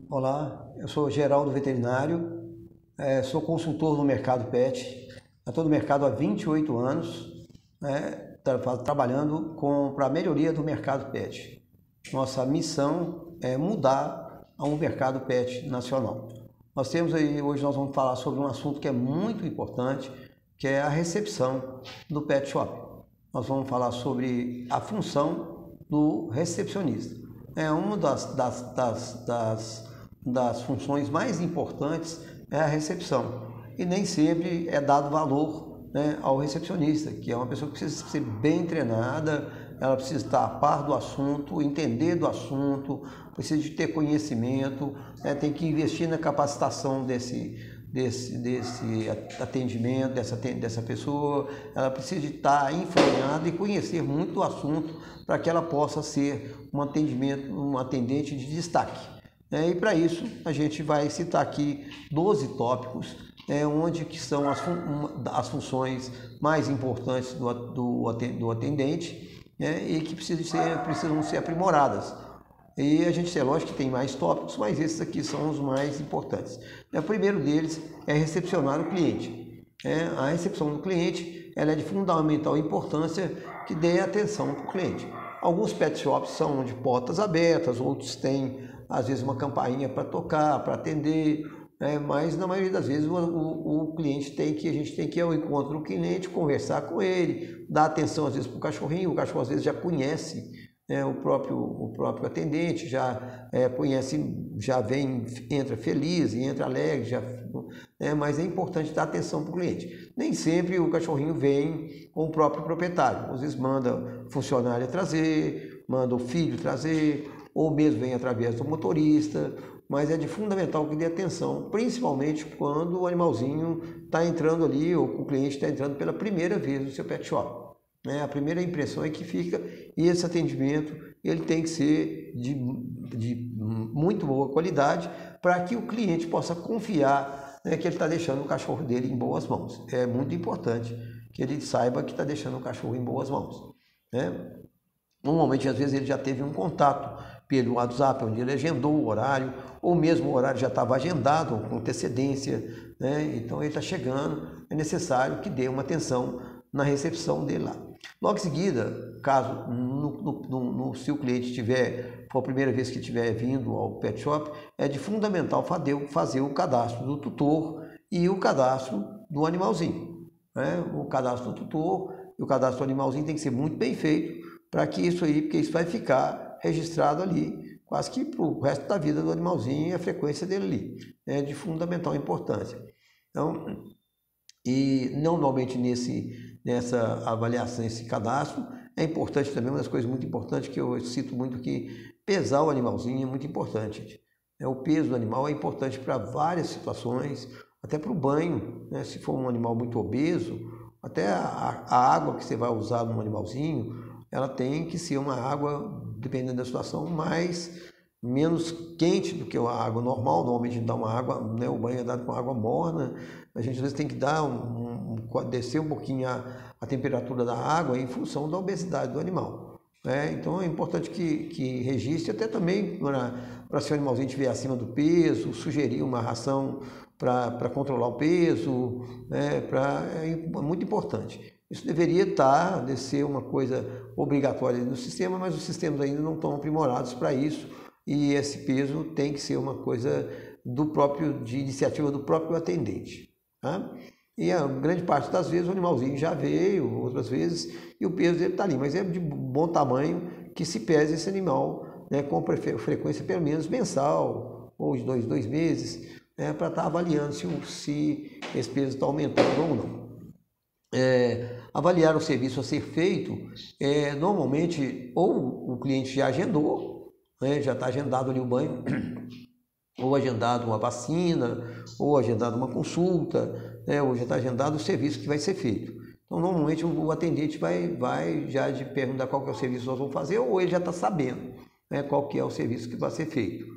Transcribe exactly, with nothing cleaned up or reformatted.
Olá, eu sou Geraldo Veterinário, é, sou consultor no mercado pet, estou no mercado há vinte e oito anos, né, tra trabalhando para a melhoria do mercado pet. Nossa missão é mudar a um mercado pet nacional. Nós temos aí, hoje nós vamos falar sobre um assunto que é muito importante, que é a recepção do pet shop. Nós vamos falar sobre a função do recepcionista. É uma das, das, das, das, das funções mais importantes é a recepção. E nem sempre é dado valor, né, ao recepcionista, que é uma pessoa que precisa ser bem treinada, ela precisa estar a par do assunto, entender do assunto, precisa de ter conhecimento, né, tem que investir na capacitação desse, desse, desse atendimento, dessa, dessa pessoa, ela precisa de estar enfronhada e conhecer muito do assunto para que ela possa ser um atendimento, um atendente de destaque. É, e para isso a gente vai citar aqui doze tópicos, é, onde que são as, fun as funções mais importantes do, do, do atendente, né, e que precisam ser, precisam ser aprimoradas. E a gente, é lógico que tem mais tópicos, mas esses aqui são os mais importantes. O primeiro deles é recepcionar o cliente. É, a recepção do cliente ela é de fundamental importância que dê atenção para o cliente. Alguns pet shops são de portas abertas, outros têm às vezes uma campainha para tocar, para atender, né? Mas na maioria das vezes o, o, o cliente tem que, a gente tem que ir ao encontro do cliente, conversar com ele, dar atenção às vezes para o cachorrinho, o cachorro às vezes já conhece, né, o, próprio, o próprio atendente, já é, conhece, já vem, entra feliz, entra alegre, já, né, mas é importante dar atenção para o cliente. Nem sempre o cachorrinho vem com o próprio proprietário, às vezes manda funcionário trazer, manda o filho trazer, ou mesmo vem através do motorista, mas é de fundamental que dê atenção, principalmente quando o animalzinho está entrando ali, ou o cliente está entrando pela primeira vez no seu pet shop. Né? A primeira impressão é que fica, e esse atendimento ele tem que ser de, de muito boa qualidade, para que o cliente possa confiar, né, que ele está deixando o cachorro dele em boas mãos. É muito importante que ele saiba que está deixando o cachorro em boas mãos. Né? Normalmente, às vezes, ele já teve um contato pelo WhatsApp, onde ele agendou o horário, ou mesmo o horário já estava agendado com antecedência, né? Então ele está chegando, é necessário que dê uma atenção na recepção dele lá. Logo em seguida, caso no, no, no, no, se o cliente tiver, for a primeira vez que estiver vindo ao pet shop, é de fundamental fazer, fazer o cadastro do tutor e o cadastro do animalzinho. Né? O cadastro do tutor e o cadastro do animalzinho tem que ser muito bem feito, para que isso aí, porque isso vai ficar registrado ali, quase que para o resto da vida do animalzinho e a frequência dele ali, é de fundamental importância. Então, e normalmente nesse, nessa avaliação, esse cadastro, é importante também, uma das coisas muito importantes que eu cito muito aqui, pesar o animalzinho é muito importante. Gente. É, o peso do animal é importante para várias situações, até para o banho, né? Se for um animal muito obeso, até a, a água que você vai usar no animalzinho, ela tem que ser uma água, dependendo da situação, mais, menos quente do que a água normal. Normalmente a gente dá uma água, né, o banho é dado com água morna, a gente às vezes tem que dar um, um, descer um pouquinho a, a temperatura da água em função da obesidade do animal. Né? Então é importante que, que registre, até também para se o animalzinho estiver acima do peso, sugerir uma ração para controlar o peso, né, pra, é muito importante. Isso deveria estar, de ser uma coisa obrigatória no sistema, mas os sistemas ainda não estão aprimorados para isso, e esse peso tem que ser uma coisa do próprio, de iniciativa do próprio atendente. Tá? E a grande parte das vezes o animalzinho já veio, outras vezes, e o peso dele está ali, mas é de bom tamanho que se pese esse animal, né, com frequência pelo menos mensal, ou de dois, dois meses, né, para estar avaliando se, se esse peso está aumentando ou não. É, avaliar o serviço a ser feito, é, normalmente ou o cliente já agendou, né, já está agendado ali o banho, ou agendado uma vacina, ou agendado uma consulta, né, ou já está agendado o serviço que vai ser feito. Então normalmente o atendente vai, vai já de perguntar qual que é o serviço que nós vamos fazer, ou ele já está sabendo, né, qual que é o serviço que vai ser feito.